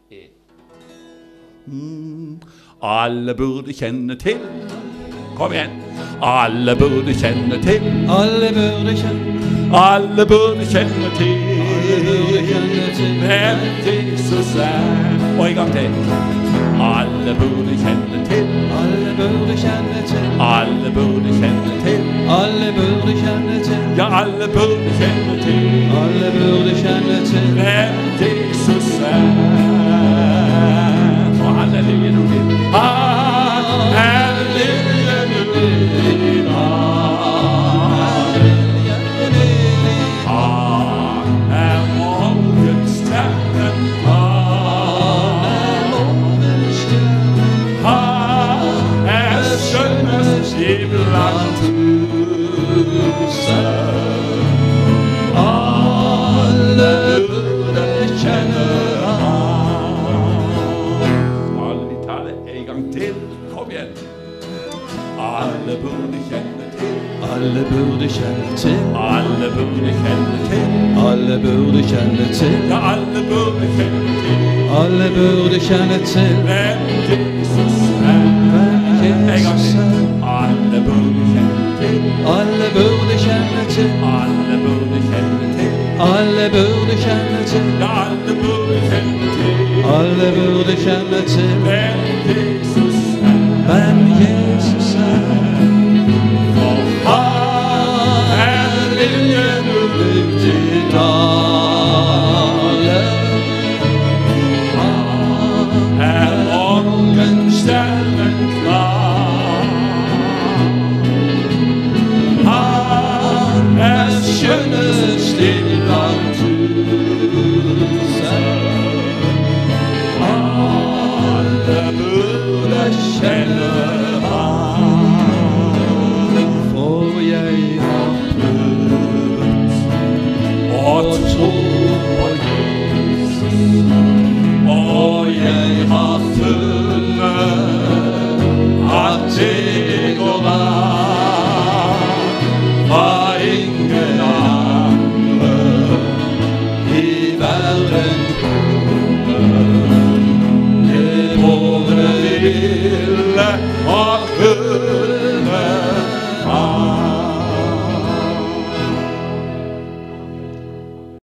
Alle burde kjenne til. Kom igjen. Alle burde kjenne til. Alle burde kjenne. Alle burde kjenne til. Alle burde kjenne til. Hvem Jesus er. Og en gang til. Alle burde kjenne til. Alle burde kjenne til. Alle burde kjenne til. Alle burde kjenne til. Ja, alle burde kjenne til. Alle burde kjenne til. Hvem Jesus er. Og halleluja nå til. Halleluja nå til. Han er morgens stjerne. Han er skjønnest iblant tusen. Alle burde kjenne Alle burde kjenne til. Alle burde kjenne til. Alle burde kjenne til. Alle burde kjenne til. Ja, alle burde kjenne til. Alle burde kjenne til. Hvem Jesus er. Hvem Jesus er. Alle burde kjenne til. Alle burde kjenne til. Alle burde kjenne til. Alle burde kjenne til. Ja, alle burde kjenne til. Alle burde kjenne til. Hvem Jesus er. Hvem Jesus er.